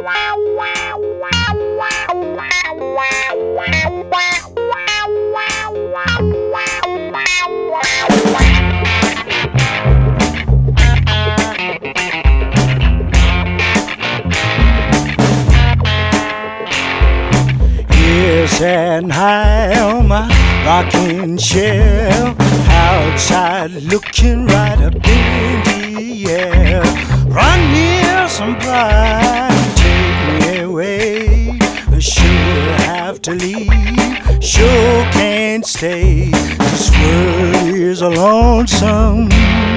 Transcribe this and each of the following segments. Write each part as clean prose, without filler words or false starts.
Sitting high on my rocking chair, outside looking right up in the air. Run near somebody, take me away. I sure have to leave, sure can't stay. This world is a lonesome,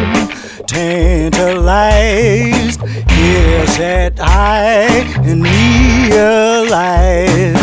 tantalized. Here's that I and realize.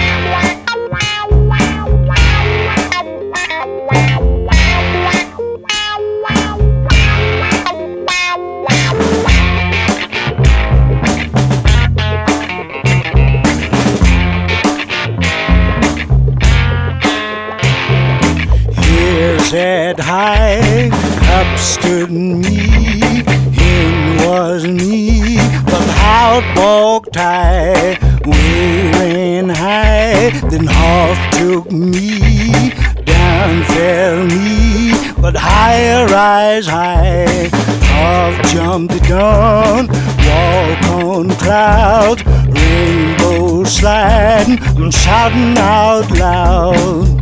Said high, up stood me, in was me, but out walked I, wearing high, then off took me, down fell me, but higher rise high, off jumped the dawn, walk on clouds, rainbow sliding, I'm shouting out loud.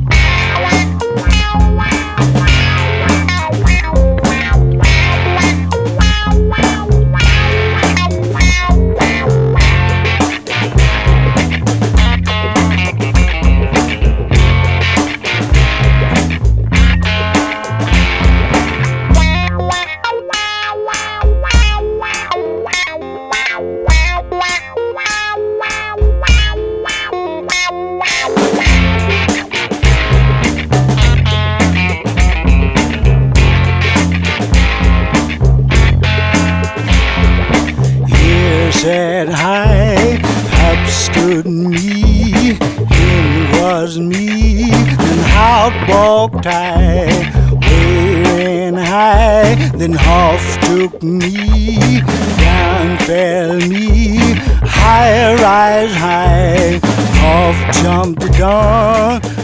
Said high, up stood me, in was me, and out walked I, wearing high, then off took me, down fell me, higher rise high, off jumped the dawn,